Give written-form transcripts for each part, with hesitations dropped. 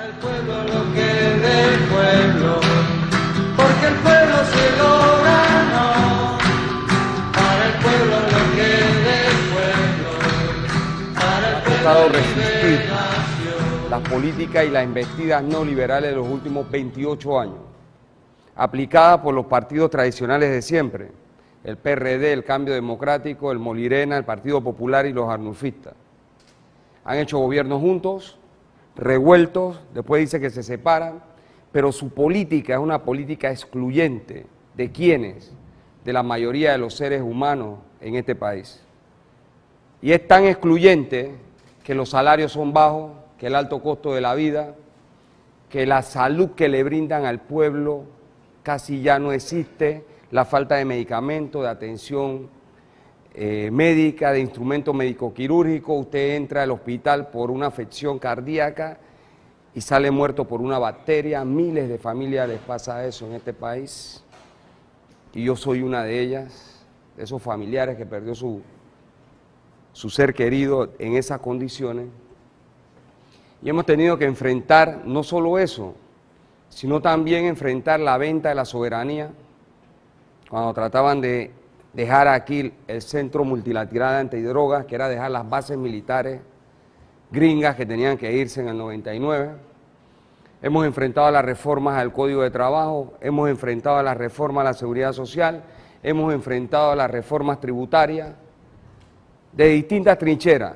el pueblo lo que es del pueblo, porque el pueblo se lo ganó. Para el pueblo lo que es del pueblo, para el pueblo. Ha tocado resistir las políticas y las embestidas neoliberales de los últimos 28 años, aplicadas por los partidos tradicionales de siempre, el PRD, el Cambio Democrático, el Molirena, el Partido Popular y los arnulfistas. Han hecho gobiernos juntos, revueltos, después dice que se separan, pero su política es una política excluyente. ¿De quiénes? De la mayoría de los seres humanos en este país. Y es tan excluyente que los salarios son bajos, que el alto costo de la vida, que la salud que le brindan al pueblo casi ya no existe, la falta de medicamentos, de atención médica, de instrumentos médico-quirúrgicos. Usted entra al hospital por una afección cardíaca y sale muerto por una bacteria. Miles de familias les pasa eso en este país y yo soy una de ellas, de esos familiares que perdió su ser querido en esas condiciones. Y hemos tenido que enfrentar no solo eso, sino también enfrentar la venta de la soberanía, cuando trataban de dejar aquí el Centro Multilateral Antidrogas, que era dejar las bases militares gringas que tenían que irse en el 99. Hemos enfrentado las reformas al Código de Trabajo, hemos enfrentado las reformas a la Seguridad Social, hemos enfrentado las reformas tributarias de distintas trincheras.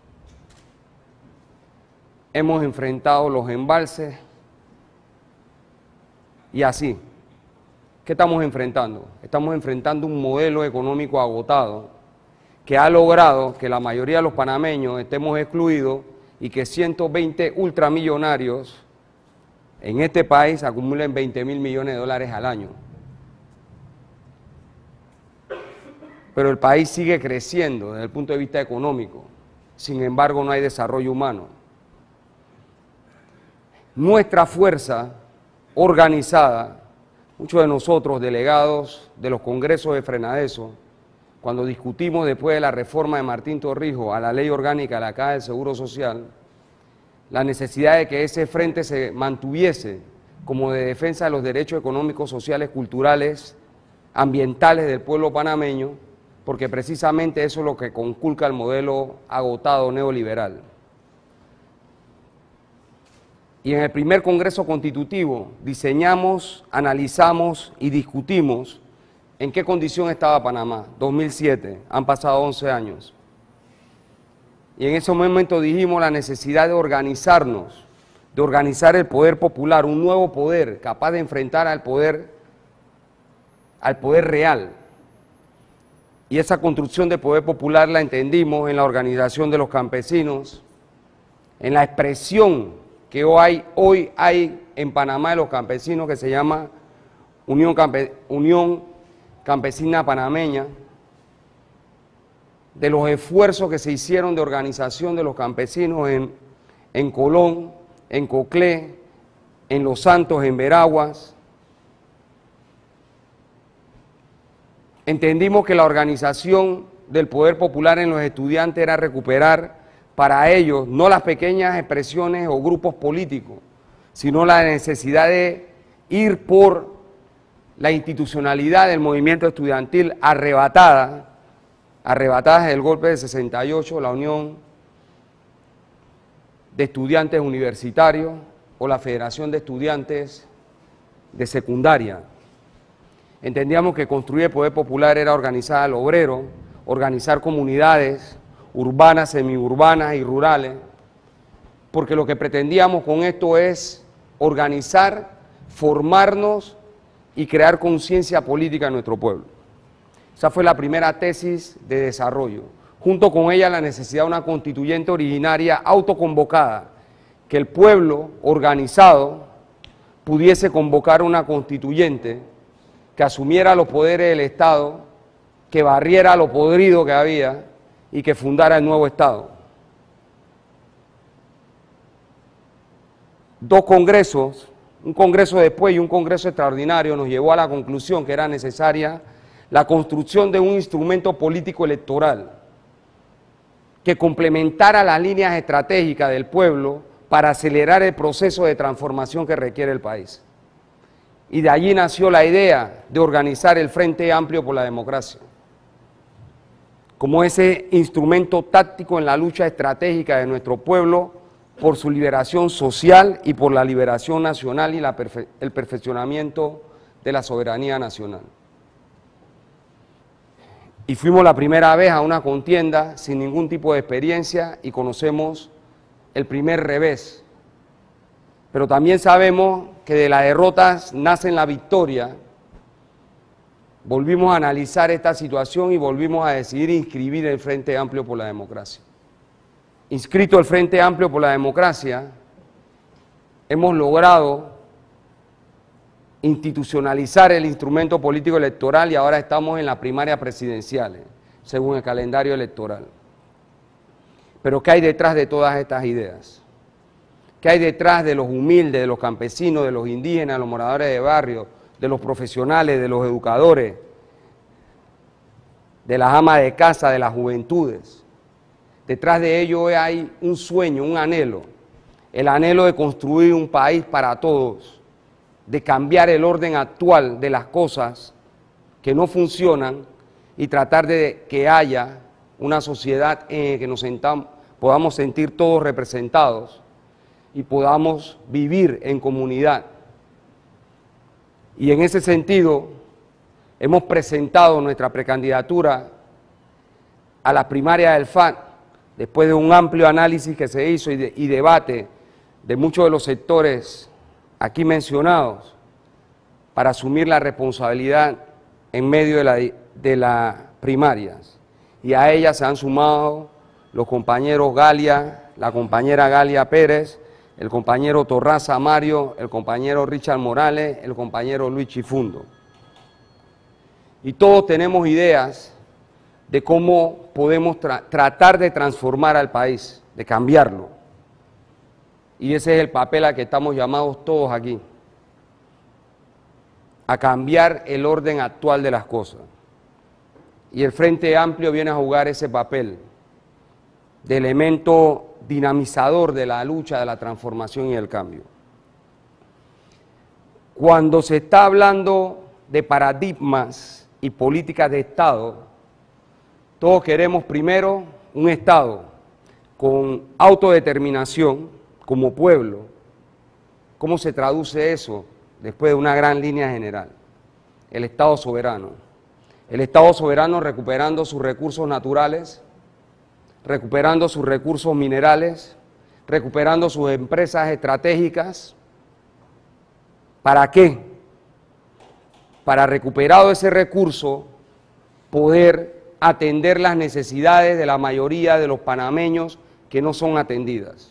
Hemos enfrentado los embalses y así. ¿Qué estamos enfrentando? Estamos enfrentando un modelo económico agotado que ha logrado que la mayoría de los panameños estemos excluidos y que 120 ultramillonarios en este país acumulen 20.000 millones de dólares al año. Pero el país sigue creciendo desde el punto de vista económico, sin embargo no hay desarrollo humano. Nuestra fuerza organizada, muchos de nosotros delegados de los congresos de Frenadeso, cuando discutimos después de la reforma de Martín Torrijos a la ley orgánica de la Caja del Seguro Social, la necesidad de que ese frente se mantuviese como de defensa de los derechos económicos, sociales, culturales, ambientales del pueblo panameño, porque precisamente eso es lo que conculca el modelo agotado neoliberal. Y en el primer Congreso Constitutivo diseñamos, analizamos y discutimos en qué condición estaba Panamá. 2007, han pasado 11 años. Y en ese momento dijimos la necesidad de organizarnos, de organizar el poder popular, un nuevo poder capaz de enfrentar al poder real. Y esa construcción de poder popular la entendimos en la organización de los campesinos, en la expresión que hoy hay en Panamá de los campesinos, que se llama Unión Campesina Panameña, de los esfuerzos que se hicieron de organización de los campesinos en Colón, en Coclé, en Los Santos, en Veraguas. Entendimos que la organización del poder popular en los estudiantes era recuperar para ellos no las pequeñas expresiones o grupos políticos, sino la necesidad de ir por la institucionalidad del movimiento estudiantil arrebatadas del golpe de 68, la Unión de Estudiantes Universitarios o la Federación de Estudiantes de Secundaria. Entendíamos que construir el poder popular era organizar al obrero, organizar comunidades urbanas, semiurbanas y rurales, porque lo que pretendíamos con esto es organizar, formarnos y crear conciencia política en nuestro pueblo. Esa fue la primera tesis de desarrollo. Junto con ella la necesidad de una constituyente originaria autoconvocada, que el pueblo organizado pudiese convocar una constituyente que asumiera los poderes del Estado, que barriera lo podrido que había y que fundara el nuevo Estado. Dos congresos, un congreso después y un congreso extraordinario, nos llevó a la conclusión que era necesaria la construcción de un instrumento político electoral que complementara las líneas estratégicas del pueblo para acelerar el proceso de transformación que requiere el país. Y de allí nació la idea de organizar el Frente Amplio por la Democracia, como ese instrumento táctico en la lucha estratégica de nuestro pueblo por su liberación social y por la liberación nacional y el perfeccionamiento de la soberanía nacional. Y fuimos la primera vez a una contienda sin ningún tipo de experiencia y conocemos el primer revés. Pero también sabemos que de las derrotas nace la victoria. Volvimos a analizar esta situación y volvimos a decidir inscribir el Frente Amplio por la Democracia. Inscrito el Frente Amplio por la Democracia, hemos logrado institucionalizar el instrumento político electoral y ahora estamos en las primarias presidenciales, según el calendario electoral. Pero ¿qué hay detrás de todas estas ideas? ¿Qué hay detrás de los humildes, de los campesinos, de los indígenas, de los moradores de barrio, de los profesionales, de los educadores, de las amas de casa, de las juventudes? Detrás de ello hay un sueño, un anhelo, el anhelo de construir un país para todos, de cambiar el orden actual de las cosas que no funcionan y tratar de que haya una sociedad en la que podamos sentir todos representados y podamos vivir en comunidad. Y en ese sentido, hemos presentado nuestra precandidatura a la primaria del FAT, después de un amplio análisis que se hizo y debate de muchos de los sectores aquí mencionados, para asumir la responsabilidad en medio de las primarias. Y a ellas se han sumado los compañeros Galia, la compañera Galia Pérez, el compañero Torraza Mario, el compañero Richard Morales, el compañero Luis Chifundo. Y todos tenemos ideas de cómo podemos tratar de transformar al país, de cambiarlo. Y ese es el papel al que estamos llamados todos aquí, a cambiar el orden actual de las cosas. Y el Frente Amplio viene a jugar ese papel de elemento dinamizador de la lucha, de la transformación y el cambio. Cuando se está hablando de paradigmas y políticas de Estado, todos queremos primero un Estado con autodeterminación como pueblo. ¿Cómo se traduce eso después de una gran línea general? El Estado soberano. El Estado soberano recuperando sus recursos naturales, recuperando sus recursos minerales, recuperando sus empresas estratégicas. ¿Para qué? Para recuperado ese recurso, poder atender las necesidades de la mayoría de los panameños que no son atendidas.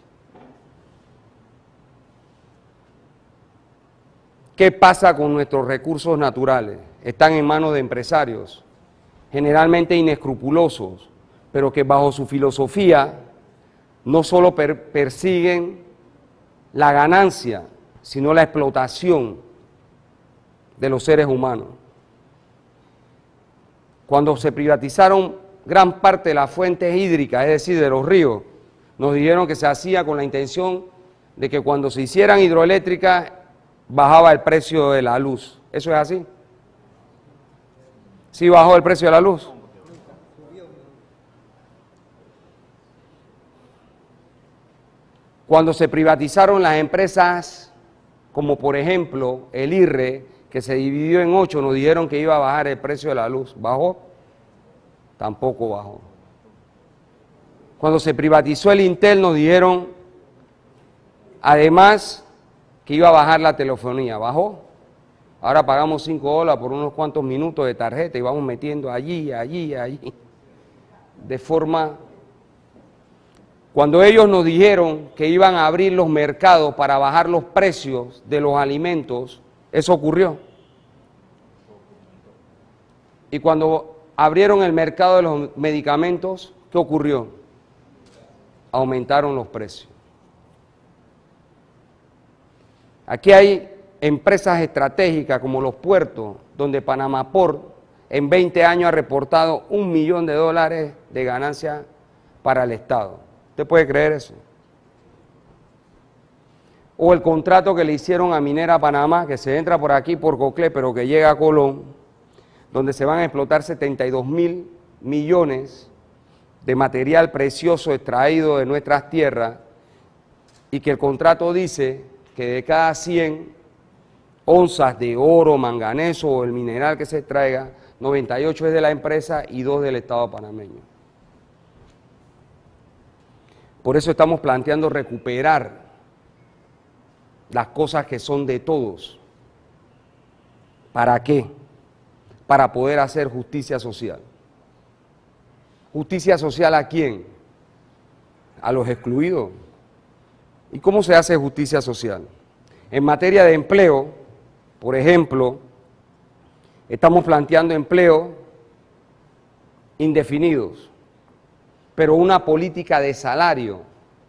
¿Qué pasa con nuestros recursos naturales? Están en manos de empresarios, generalmente inescrupulosos, pero que bajo su filosofía no solo persiguen la ganancia, sino la explotación de los seres humanos. Cuando se privatizaron gran parte de las fuentes hídricas, es decir, de los ríos, nos dijeron que se hacía con la intención de que cuando se hicieran hidroeléctricas bajaba el precio de la luz. ¿Eso es así? ¿Sí bajó el precio de la luz? Cuando se privatizaron las empresas, como por ejemplo el IRRE, que se dividió en 8, nos dijeron que iba a bajar el precio de la luz. ¿Bajó? Tampoco bajó. Cuando se privatizó el Intel, nos dijeron, además, que iba a bajar la telefonía. ¿Bajó? Ahora pagamos $5 por unos cuantos minutos de tarjeta y vamos metiendo allí. De forma... Cuando ellos nos dijeron que iban a abrir los mercados para bajar los precios de los alimentos, eso ocurrió. Y cuando abrieron el mercado de los medicamentos, ¿qué ocurrió? Aumentaron los precios. Aquí hay empresas estratégicas como los puertos, donde Panamá Port en 20 años ha reportado $1 millón de ganancia para el Estado. ¿Usted puede creer eso? O el contrato que le hicieron a Minera Panamá, que se entra por aquí por Coclé, pero que llega a Colón, donde se van a explotar 72.000 millones de material precioso extraído de nuestras tierras, y que el contrato dice que de cada 100 onzas de oro, manganeso o el mineral que se extraiga, 98 es de la empresa y 2 del Estado panameño. Por eso estamos planteando recuperar las cosas que son de todos. ¿Para qué? Para poder hacer justicia social. ¿Justicia social a quién? A los excluidos. ¿Y cómo se hace justicia social? En materia de empleo, por ejemplo, estamos planteando empleo indefinidos, pero una política de salarios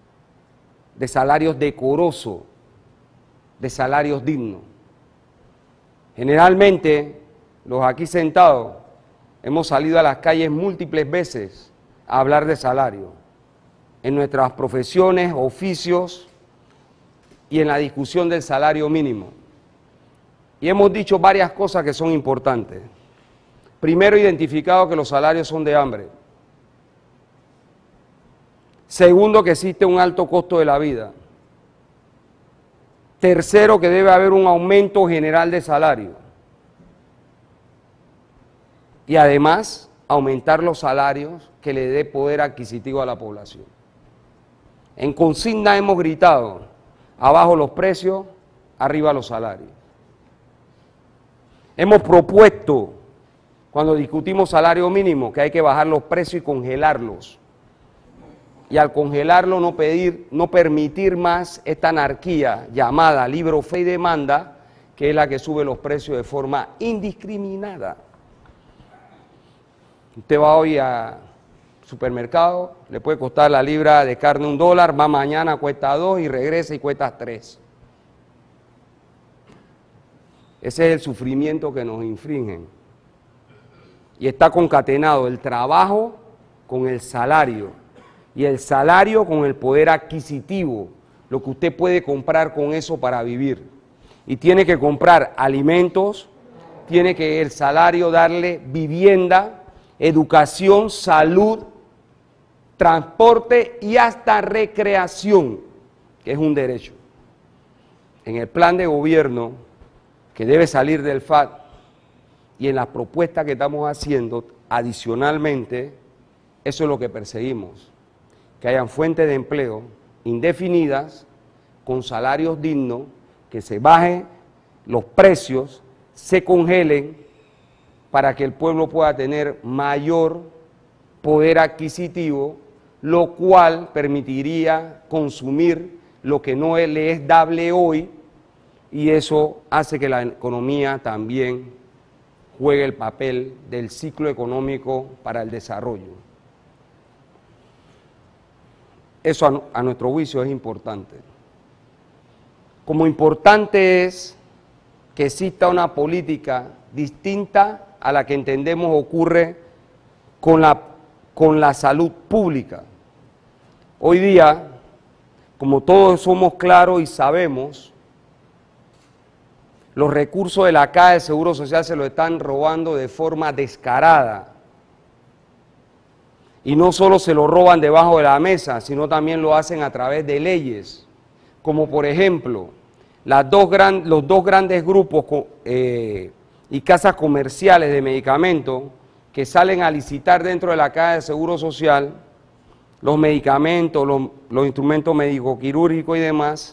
decorosos, de salarios dignos. Generalmente, los aquí sentados, hemos salido a las calles múltiples veces a hablar de salario, en nuestras profesiones, oficios y en la discusión del salario mínimo. Y hemos dicho varias cosas que son importantes. Primero, identificado que los salarios son de hambre. Segundo, que existe un alto costo de la vida. Tercero, que debe haber un aumento general de salario. Y además, aumentar los salarios que le dé poder adquisitivo a la población. En consigna hemos gritado, abajo los precios, arriba los salarios. Hemos propuesto, cuando discutimos salario mínimo, que hay que bajar los precios y congelarlos. Y al congelarlo no permitir más esta anarquía llamada libre oferta y demanda, que es la que sube los precios de forma indiscriminada. Usted va hoy al supermercado, le puede costar la libra de carne $1, va mañana, cuesta 2 y regresa y cuesta 3. Ese es el sufrimiento que nos infringen. Y está concatenado el trabajo con el salario. Y el salario con el poder adquisitivo, lo que usted puede comprar con eso para vivir. Y tiene que comprar alimentos, tiene que el salario darle vivienda, educación, salud, transporte y hasta recreación, que es un derecho. En el plan de gobierno que debe salir del FAD y en las propuestas que estamos haciendo, adicionalmente, eso es lo que perseguimos. Que hayan fuentes de empleo indefinidas, con salarios dignos, que se bajen los precios, se congelen, para que el pueblo pueda tener mayor poder adquisitivo, lo cual permitiría consumir lo que no le es dable hoy, y eso hace que la economía también juegue el papel del ciclo económico para el desarrollo. Eso a nuestro juicio es importante. Como importante es que exista una política distinta a la que entendemos ocurre con la salud pública. Hoy día, como todos somos claros y sabemos, los recursos de la Caja de Seguro Social se lo están robando de forma descarada. Y no solo se lo roban debajo de la mesa, sino también lo hacen a través de leyes, como por ejemplo, los dos grandes grupos y casas comerciales de medicamentos que salen a licitar dentro de la Caja de Seguro Social los medicamentos, los instrumentos médico-quirúrgicos y demás.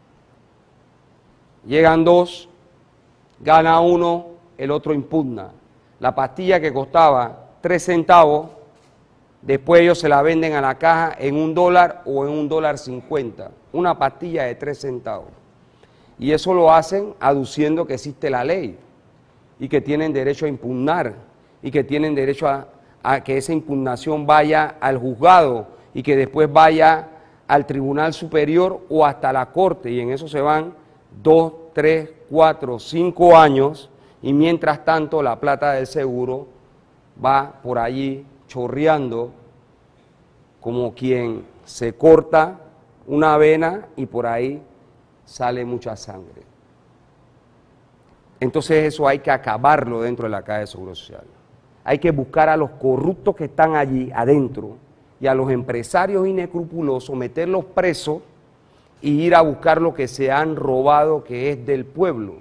Llegan dos, gana uno, el otro impugna. La pastilla que costaba 3 centavos, después ellos se la venden a la caja en $1 o en $1.50, una pastilla de 3 centavos. Y eso lo hacen aduciendo que existe la ley y que tienen derecho a impugnar y que tienen derecho a que esa impugnación vaya al juzgado y que después vaya al Tribunal Superior o hasta la Corte, y en eso se van 2, 3, 4, 5 años, y mientras tanto la plata del seguro va por allí chorreando como quien se corta una vena y por ahí sale mucha sangre. Entonces eso hay que acabarlo dentro de la Caja de Seguro Social. Hay que buscar a los corruptos que están allí adentro y a los empresarios inescrupulosos, meterlos presos y ir a buscar lo que se han robado, que es del pueblo.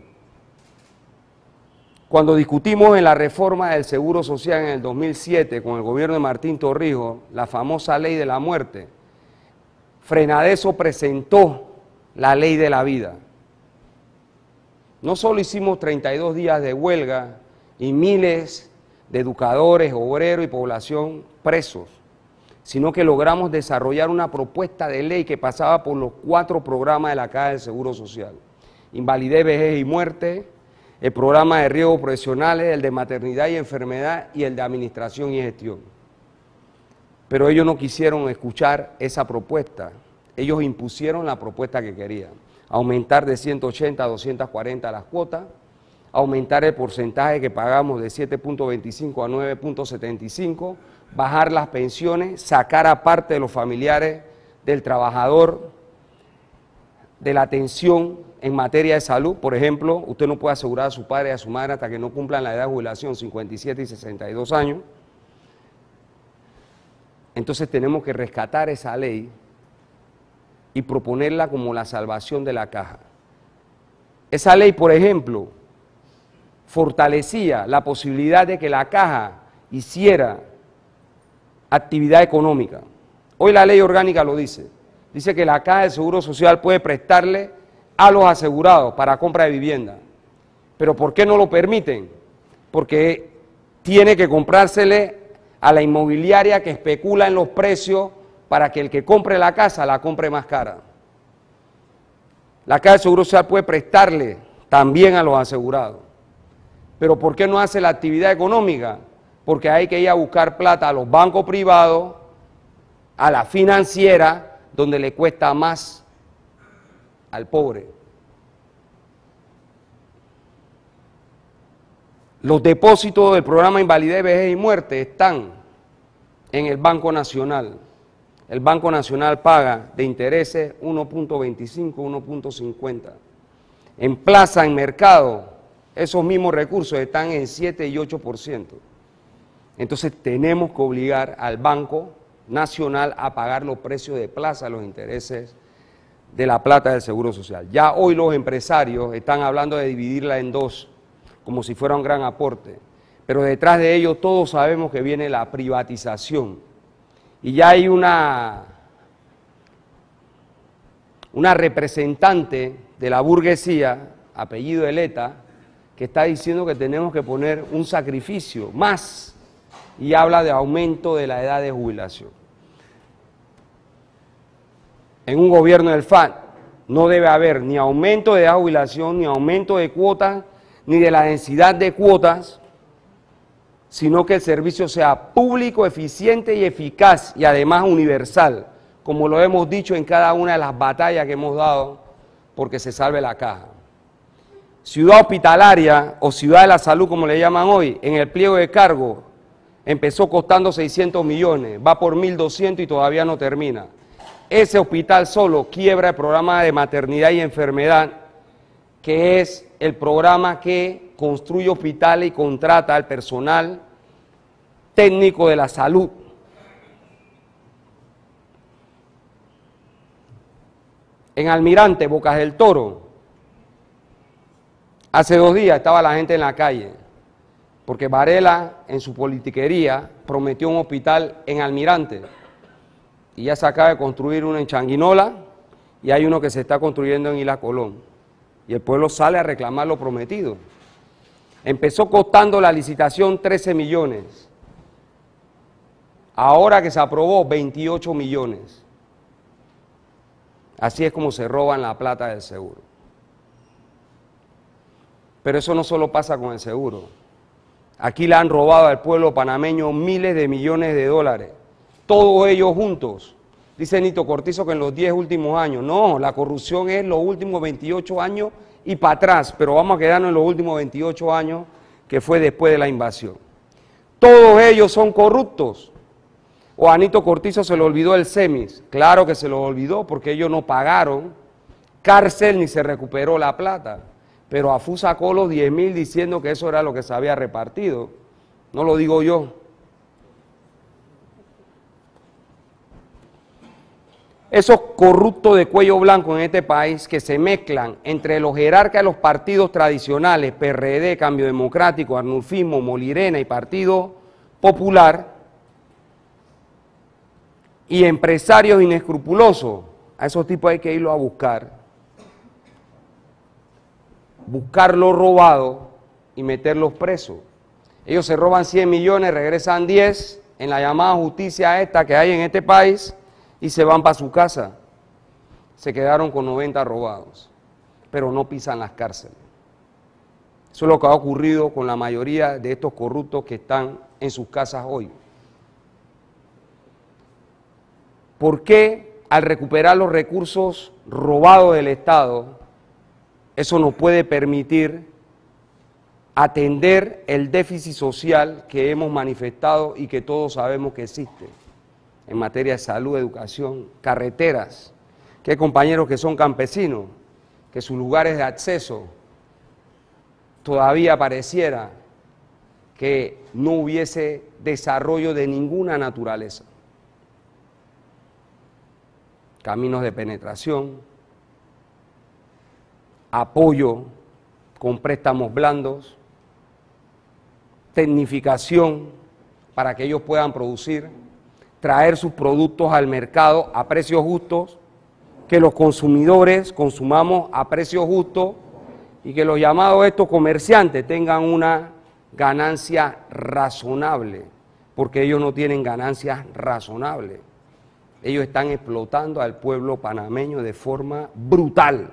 Cuando discutimos en la reforma del Seguro Social en el 2007 con el gobierno de Martín Torrijos, la famosa ley de la muerte, Frenadeso presentó la ley de la vida. No solo hicimos 32 días de huelga y miles de educadores, obreros y población presos, sino que logramos desarrollar una propuesta de ley que pasaba por los 4 programas de la Caja del Seguro Social: invalidez, vejez y muerte, el programa de riesgos profesionales, el de maternidad y enfermedad y el de administración y gestión. Pero ellos no quisieron escuchar esa propuesta. Ellos impusieron la propuesta que querían: aumentar de 180 a 240 las cuotas, aumentar el porcentaje que pagamos de 7.25 a 9.75, bajar las pensiones, sacar aparte de los familiares del trabajador de la atención en materia de salud. Por ejemplo, usted no puede asegurar a su padre y a su madre hasta que no cumplan la edad de jubilación, 57 y 62 años. Entonces tenemos que rescatar esa ley y proponerla como la salvación de la caja. Esa ley, por ejemplo, fortalecía la posibilidad de que la caja hiciera actividad económica. Hoy la ley orgánica lo dice. Dice que la Caja de Seguro Social puede prestarle a los asegurados para compra de vivienda. ¿Pero por qué no lo permiten? Porque tiene que comprársele a la inmobiliaria que especula en los precios para que el que compre la casa la compre más cara. La Caja de Seguro Social puede prestarle también a los asegurados. ¿Pero por qué no hace la actividad económica? Porque hay que ir a buscar plata a los bancos privados, a la financiera, donde le cuesta más al pobre. Los depósitos del programa Invalidez, Vejez y Muerte están en el Banco Nacional. El Banco Nacional paga de intereses 1.25, 1.50. En plaza, en mercado, esos mismos recursos están en 7 y 8%. Entonces tenemos que obligar al Banco Nacional a pagar los precios de plaza, los intereses de la plata del Seguro Social. Ya hoy los empresarios están hablando de dividirla en 2, como si fuera un gran aporte, pero detrás de ello todos sabemos que viene la privatización y ya hay una representante de la burguesía, apellido Eleta, que está diciendo que tenemos que poner un sacrificio más y habla de aumento de la edad de jubilación. En un gobierno del FAT no debe haber ni aumento de edad de jubilación, ni aumento de cuotas, ni de la densidad de cuotas, sino que el servicio sea público, eficiente y eficaz y además universal, como lo hemos dicho en cada una de las batallas que hemos dado porque se salve la caja. Ciudad hospitalaria o ciudad de la salud, como le llaman hoy, en el pliego de cargo empezó costando 600 millones, va por 1.200 y todavía no termina. Ese hospital solo quiebra el programa de maternidad y enfermedad, que es el programa que construye hospitales y contrata al personal técnico de la salud. En Almirante, Bocas del Toro, hace 2 días estaba la gente en la calle, porque Varela en su politiquería prometió un hospital en Almirante, y ya se acaba de construir uno en Changuinola, y hay uno que se está construyendo en Isla Colón, y el pueblo sale a reclamar lo prometido. Empezó costando la licitación 13 millones, ahora que se aprobó 28 millones. Así es como se roban la plata del seguro. Pero eso no solo pasa con el seguro. Aquí le han robado al pueblo panameño miles de millones de dólares, todos ellos juntos. Dice Nito Cortizo que en los 10 últimos años. No, la corrupción es los últimos 28 años y para atrás, pero vamos a quedarnos en los últimos 28 años, que fue después de la invasión. Todos ellos son corruptos. O a Nito Cortizo se le olvidó el CEMIS. Claro que se lo olvidó porque ellos no pagaron cárcel ni se recuperó la plata. Pero AFU sacó los 10.000 diciendo que eso era lo que se había repartido. No lo digo yo. Esos corruptos de cuello blanco en este país que se mezclan entre los jerarcas de los partidos tradicionales, PRD, Cambio Democrático, Arnulfismo, Molirena y Partido Popular, y empresarios inescrupulosos, a esos tipos hay que irlo a buscar lo robado y meterlos presos. Ellos se roban 100 millones, regresan 10 en la llamada justicia esta que hay en este país y se van para su casa. Se quedaron con 90 robados, pero no pisan las cárceles. Eso es lo que ha ocurrido con la mayoría de estos corruptos que están en sus casas hoy. ¿Por qué al recuperar los recursos robados del Estado, eso nos puede permitir atender el déficit social que hemos manifestado y que todos sabemos que existe en materia de salud, educación, carreteras, que hay compañeros que son campesinos, que sus lugares de acceso todavía pareciera que no hubiese desarrollo de ninguna naturaleza? Caminos de penetración, apoyo con préstamos blandos, tecnificación para que ellos puedan producir, traer sus productos al mercado a precios justos, que los consumidores consumamos a precios justos y que los llamados estos comerciantes tengan una ganancia razonable, porque ellos no tienen ganancias razonables. Ellos están explotando al pueblo panameño de forma brutal.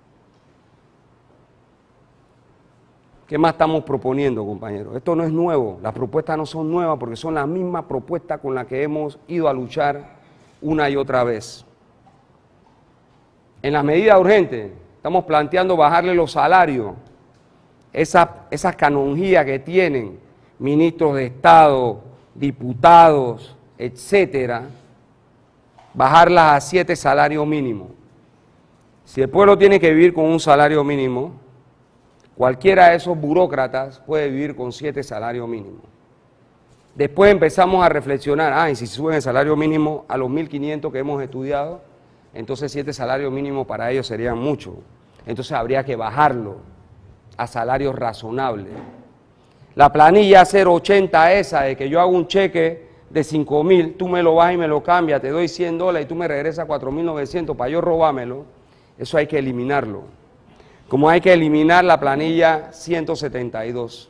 ¿Qué más estamos proponiendo, compañeros? Esto no es nuevo, las propuestas no son nuevas porque son las mismas propuestas con las que hemos ido a luchar una y otra vez. En las medidas urgentes, estamos planteando bajarle los salarios, esas canonjías que tienen ministros de Estado, diputados, etcétera, bajarlas a 7 salarios mínimos. Si el pueblo tiene que vivir con un salario mínimo, cualquiera de esos burócratas puede vivir con 7 salarios mínimos. Después empezamos a reflexionar, y si suben el salario mínimo a los 1.500 que hemos estudiado, entonces 7 salarios mínimos para ellos serían mucho. Entonces habría que bajarlo a salarios razonables. La planilla 080 esa de que yo hago un cheque de 5.000, tú me lo vas y me lo cambias, te doy $100 y tú me regresas 4.900 para yo robármelo, eso hay que eliminarlo. Como hay que eliminar la planilla 172.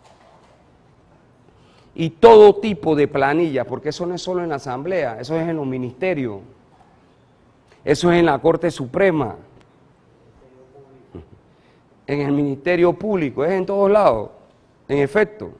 Y todo tipo de planilla, porque eso no es solo en la Asamblea, eso es en los ministerios, eso es en la Corte Suprema, en el Ministerio Público, es en todos lados, en efecto.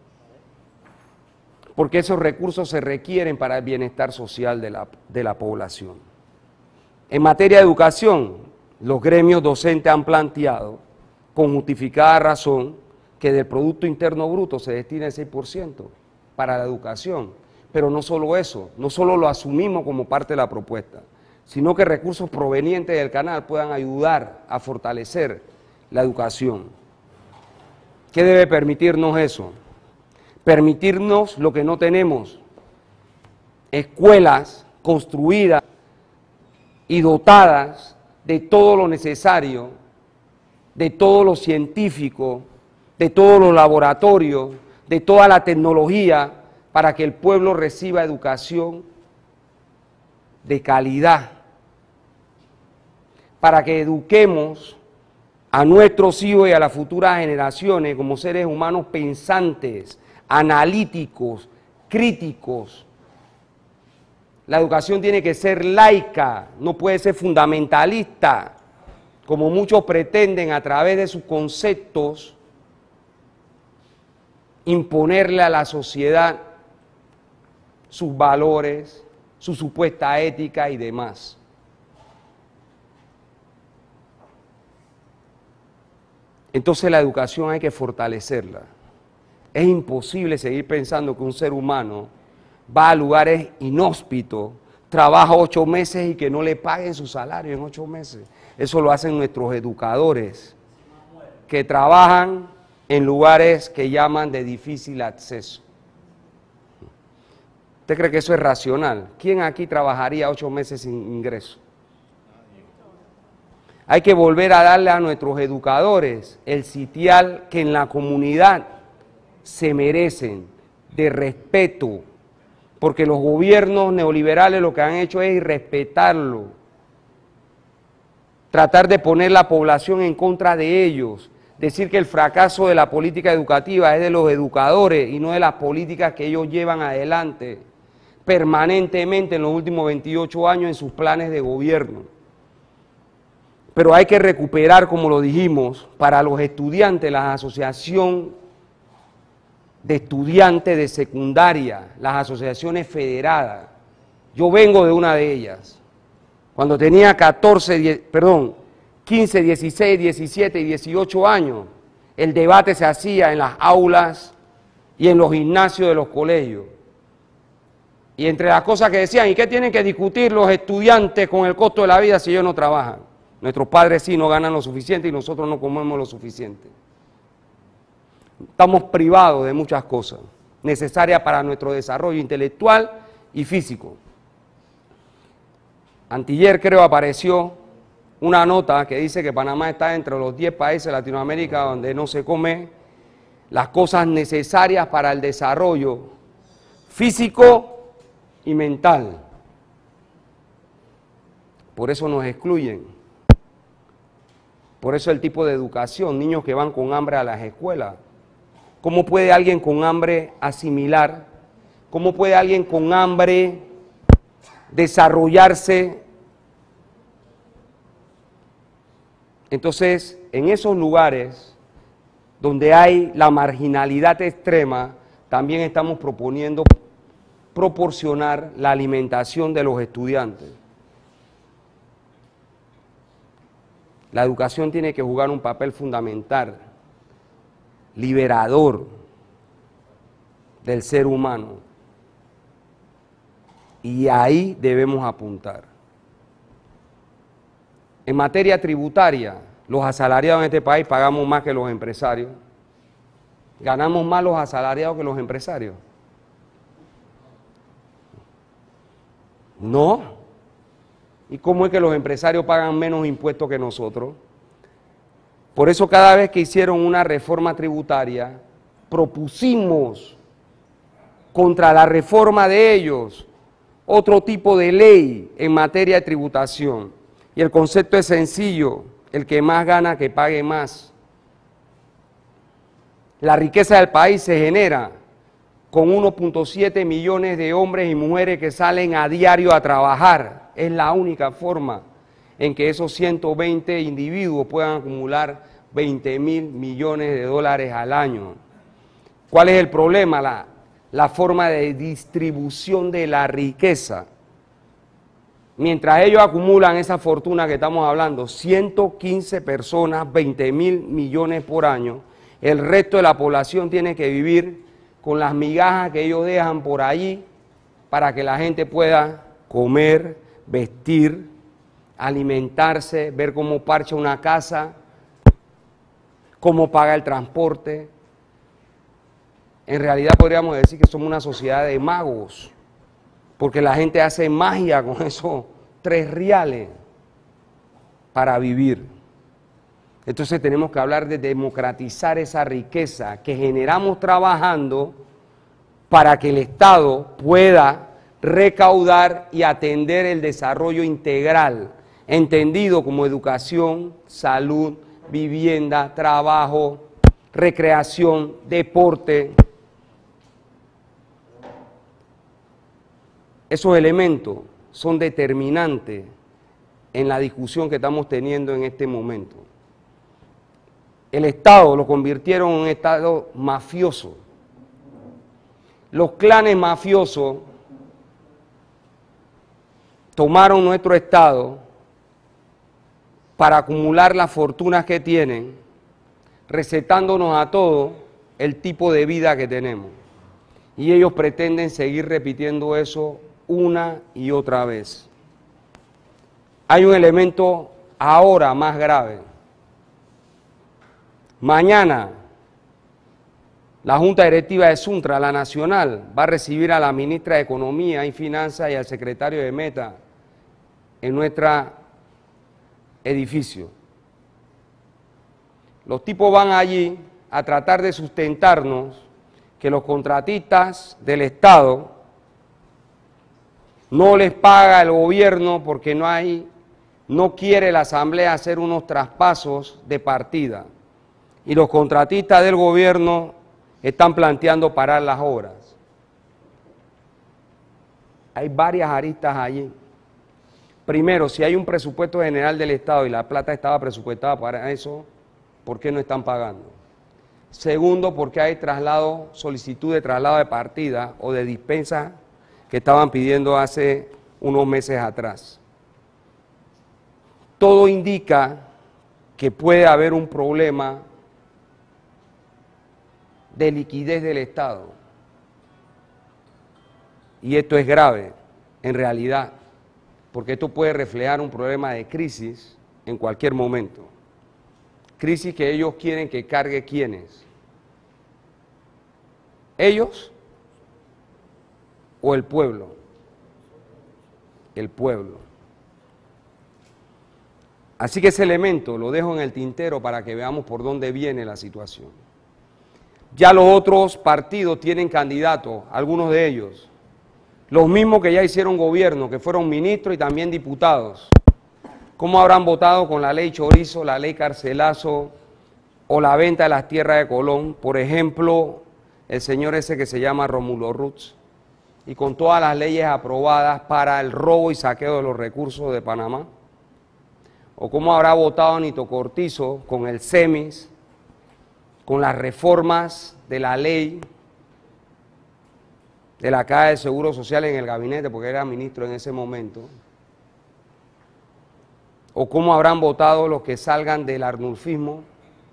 Porque esos recursos se requieren para el bienestar social de la población. En materia de educación, los gremios docentes han planteado, con justificada razón, que del Producto Interno Bruto se destine el 6% para la educación. Pero no solo eso, no solo lo asumimos como parte de la propuesta, sino que recursos provenientes del canal puedan ayudar a fortalecer la educación. ¿Qué debe permitirnos eso? Permitirnos lo que no tenemos, escuelas construidas y dotadas de todo lo necesario, de todo lo científico, de todos los laboratorios, de toda la tecnología, para que el pueblo reciba educación de calidad, para que eduquemos a nuestros hijos y a las futuras generaciones como seres humanos pensantes, analíticos, críticos. La educación tiene que ser laica, no puede ser fundamentalista, como muchos pretenden a través de sus conceptos imponerle a la sociedad sus valores, su supuesta ética y demás. Entonces la educación hay que fortalecerla. Es imposible seguir pensando que un ser humano va a lugares inhóspitos, trabaja 8 meses y que no le paguen su salario en 8 meses. Eso lo hacen nuestros educadores, que trabajan en lugares que llaman de difícil acceso. ¿Usted cree que eso es racional? ¿Quién aquí trabajaría 8 meses sin ingreso? Hay que volver a darle a nuestros educadores el sitial que en la comunidad se merecen, de respeto, porque los gobiernos neoliberales lo que han hecho es irrespetarlo, tratar de poner la población en contra de ellos, decir que el fracaso de la política educativa es de los educadores y no de las políticas que ellos llevan adelante permanentemente en los últimos 28 años en sus planes de gobierno. Pero hay que recuperar, como lo dijimos, para los estudiantes, la asociación de estudiantes de secundaria, las asociaciones federadas. Yo vengo de una de ellas. Cuando tenía 15, 16, 17 y 18 años, el debate se hacía en las aulas y en los gimnasios de los colegios. Y entre las cosas que decían, ¿y qué tienen que discutir los estudiantes con el costo de la vida si ellos no trabajan? Nuestros padres sí no ganan lo suficiente y nosotros no comemos lo suficiente. Estamos privados de muchas cosas necesarias para nuestro desarrollo intelectual y físico. Antier creo apareció una nota que dice que Panamá está entre los 10 países de Latinoamérica donde no se come las cosas necesarias para el desarrollo físico y mental. Por eso nos excluyen. Por eso el tipo de educación, niños que van con hambre a las escuelas. ¿Cómo puede alguien con hambre asimilar? ¿Cómo puede alguien con hambre desarrollarse? Entonces, en esos lugares donde hay la marginalidad extrema, también estamos proponiendo proporcionar la alimentación de los estudiantes. La educación tiene que jugar un papel fundamental, liberador del ser humano. Y ahí debemos apuntar. En materia tributaria, los asalariados en este país pagamos más que los empresarios. ¿Ganamos más los asalariados que los empresarios? No. ¿Y cómo es que los empresarios pagan menos impuestos que nosotros? Por eso cada vez que hicieron una reforma tributaria, propusimos contra la reforma de ellos otro tipo de ley en materia de tributación. Y el concepto es sencillo, el que más gana que pague más. La riqueza del país se genera con 1.7 millones de hombres y mujeres que salen a diario a trabajar. Es la única forma en que esos 120 individuos puedan acumular 20.000 millones de dólares al año. ¿Cuál es el problema? La forma de distribución de la riqueza. Mientras ellos acumulan esa fortuna que estamos hablando, 115 personas, 20.000 millones por año, el resto de la población tiene que vivir con las migajas que ellos dejan por allí para que la gente pueda comer, vestir, alimentarse, ver cómo parcha una casa, cómo paga el transporte. En realidad podríamos decir que somos una sociedad de magos, porque la gente hace magia con esos 3 reales para vivir. Entonces tenemos que hablar de democratizar esa riqueza que generamos trabajando para que el Estado pueda recaudar y atender el desarrollo integral, entendido como educación, salud, vivienda, trabajo, recreación, deporte. Esos elementos son determinantes en la discusión que estamos teniendo en este momento. El Estado lo convirtieron en un Estado mafioso. Los clanes mafiosos tomaron nuestro Estado para acumular las fortunas que tienen, recetándonos a todos el tipo de vida que tenemos. Y ellos pretenden seguir repitiendo eso una y otra vez. Hay un elemento ahora más grave. Mañana, la Junta Directiva de Suntra, la nacional, va a recibir a la ministra de Economía y Finanzas y al secretario de Meta en nuestro edificio. Los tipos van allí a tratar de sustentarnos que los contratistas del Estado no les paga el gobierno porque no quiere la Asamblea hacer unos traspasos de partida. Y los contratistas del gobierno están planteando parar las obras. Hay varias aristas allí. Primero, si hay un presupuesto general del Estado y la plata estaba presupuestada para eso, ¿por qué no están pagando? Segundo, ¿por qué hay solicitud de traslado de partida o de dispensa que estaban pidiendo hace unos meses atrás? Todo indica que puede haber un problema de liquidez del Estado. Y esto es grave, en realidad, porque esto puede reflejar un problema de crisis en cualquier momento. Crisis que ellos quieren que cargue ¿quiénes? ¿Ellos o el pueblo? El pueblo. Así que ese elemento lo dejo en el tintero para que veamos por dónde viene la situación. Ya los otros partidos tienen candidatos, algunos de ellos, los mismos que ya hicieron gobierno, que fueron ministros y también diputados. ¿Cómo habrán votado con la ley Chorizo, la ley Carcelazo o la venta de las tierras de Colón? Por ejemplo, el señor ese que se llama Rómulo Ruz, y con todas las leyes aprobadas para el robo y saqueo de los recursos de Panamá. ¿O cómo habrá votado Nito Cortizo con el CEMIS, con las reformas de la ley de la Caja de Seguro Social en el gabinete, porque era ministro en ese momento? ¿O cómo habrán votado los que salgan del arnulfismo?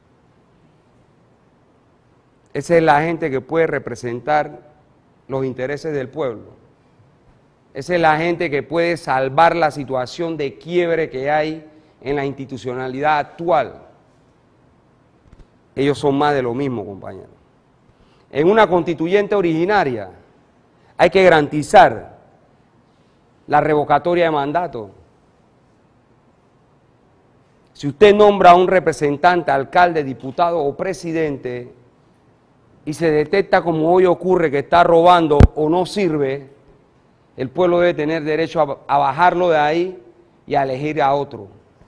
Esa es la gente que puede representar los intereses del pueblo. Esa es la gente que puede salvar la situación de quiebre que hay en la institucionalidad actual. Ellos son más de lo mismo, compañeros. En una constituyente originaria hay que garantizar la revocatoria de mandato. Si usted nombra a un representante, alcalde, diputado o presidente y se detecta, como hoy ocurre, que está robando o no sirve, el pueblo debe tener derecho a bajarlo de ahí y a elegir a otro.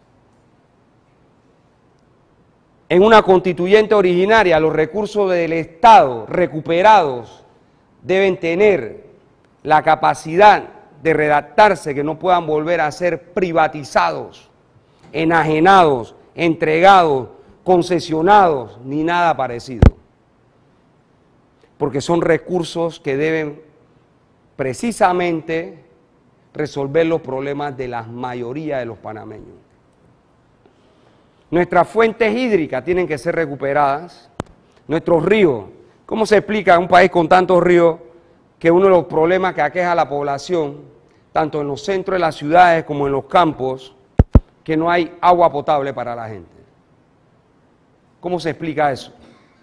En una constituyente originaria, los recursos del Estado recuperados deben tener la capacidad de redactarse, que no puedan volver a ser privatizados, enajenados, entregados, concesionados, ni nada parecido. Porque son recursos que deben precisamente resolver los problemas de la mayoría de los panameños. Nuestras fuentes hídricas tienen que ser recuperadas, nuestros ríos. ¿Cómo se explica en un país con tantos ríos que uno de los problemas que aqueja a la población, tanto en los centros de las ciudades como en los campos, que no hay agua potable para la gente? ¿Cómo se explica eso?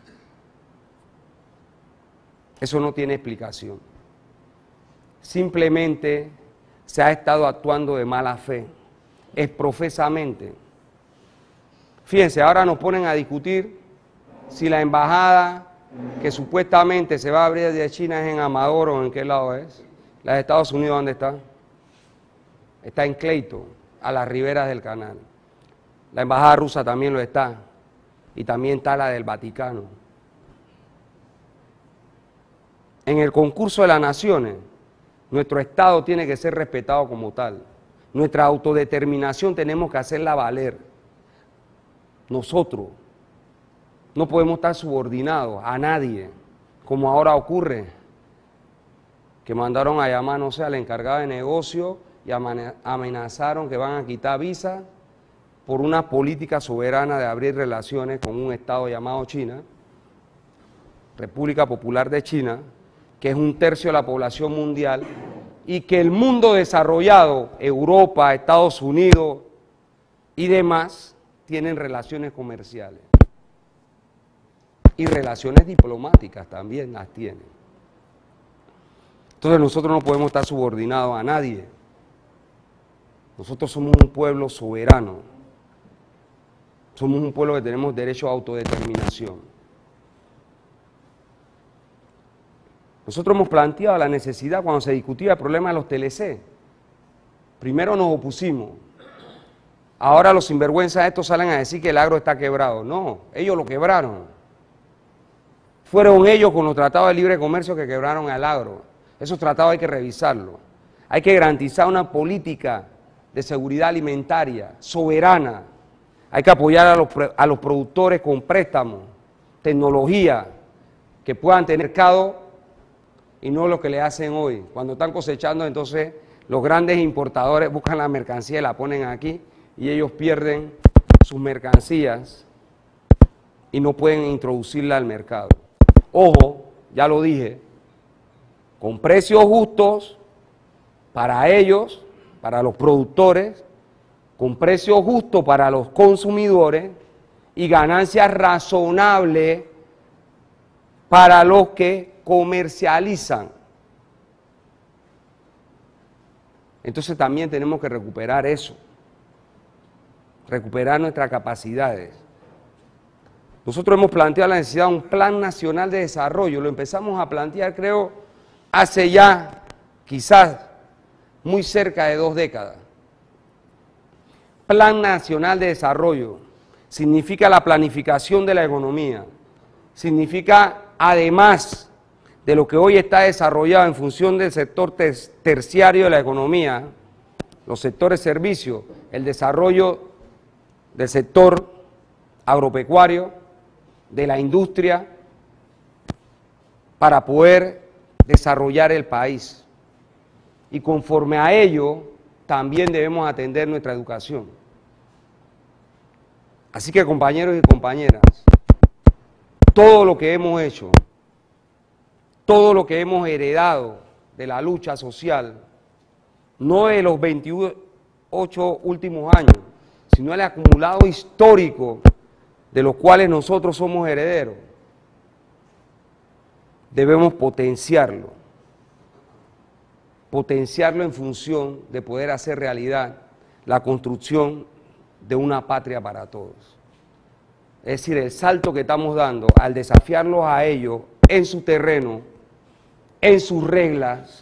Eso no tiene explicación. Simplemente se ha estado actuando de mala fe, exprofesamente. Fíjense, ahora nos ponen a discutir si la embajada que supuestamente se va a abrir de China es en Amador o en qué lado es. La de Estados Unidos, ¿dónde está? Está en Clayton, a las riberas del canal. La embajada rusa también lo está, y también está la del Vaticano. En el concurso de las naciones, nuestro Estado tiene que ser respetado como tal. Nuestra autodeterminación tenemos que hacerla valer. Nosotros no podemos estar subordinados a nadie, como ahora ocurre, que mandaron a llamar, no sé, al encargado de negocio y amenazaron que van a quitar visa por una política soberana de abrir relaciones con un Estado llamado China, República Popular de China, que es 1/3 de la población mundial y que el mundo desarrollado, Europa, Estados Unidos y demás, tienen relaciones comerciales. Y relaciones diplomáticas también las tienen. Entonces nosotros no podemos estar subordinados a nadie. Nosotros somos un pueblo soberano. Somos un pueblo que tenemos derecho a autodeterminación. Nosotros hemos planteado la necesidad cuando se discutía el problema de los TLC. Primero nos opusimos. Ahora los sinvergüenzas estos salen a decir que el agro está quebrado. No, ellos lo quebraron. Fueron ellos con los tratados de libre comercio que quebraron al agro. Esos tratados hay que revisarlos. Hay que garantizar una política de seguridad alimentaria soberana. Hay que apoyar a los productores con préstamos, tecnología, que puedan tener mercado y no lo que le hacen hoy. Cuando están cosechando, entonces los grandes importadores buscan la mercancía y la ponen aquí y ellos pierden sus mercancías y no pueden introducirla al mercado. Ojo, ya lo dije, con precios justos para ellos, para los productores, con precios justos para los consumidores y ganancias razonables para los que comercializan. Entonces también tenemos que recuperar eso, recuperar nuestras capacidades. Nosotros hemos planteado la necesidad de un plan nacional de desarrollo, lo empezamos a plantear creo hace ya quizás muy cerca de 2 décadas. Plan Nacional de Desarrollo significa la planificación de la economía, significa además de lo que hoy está desarrollado en función del sector terciario de la economía, los sectores servicios, el desarrollo del sector agropecuario, de la industria, para poder desarrollar el país. Y conforme a ello, también debemos atender nuestra educación. Así que, compañeros y compañeras, todo lo que hemos hecho, todo lo que hemos heredado de la lucha social, no de los 28 últimos años, sino el acumulado histórico de los cuales nosotros somos herederos, debemos potenciarlo en función de poder hacer realidad la construcción de una patria para todos. Es decir, el salto que estamos dando al desafiarlos a ellos en su terreno, en sus reglas,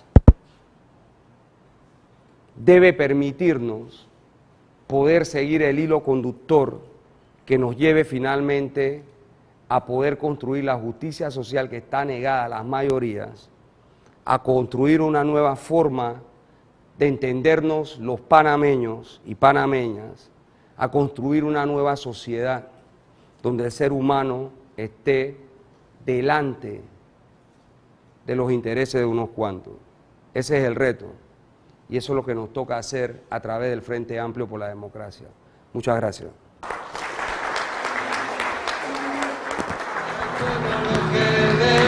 debe permitirnos poder seguir el hilo conductor que nos lleve finalmente a poder construir la justicia social que está negada a las mayorías, a construir una nueva forma de entendernos los panameños y panameñas, a construir una nueva sociedad donde el ser humano esté delante de los intereses de unos cuantos. Ese es el reto y eso es lo que nos toca hacer a través del Frente Amplio por la Democracia. Muchas gracias. Lo que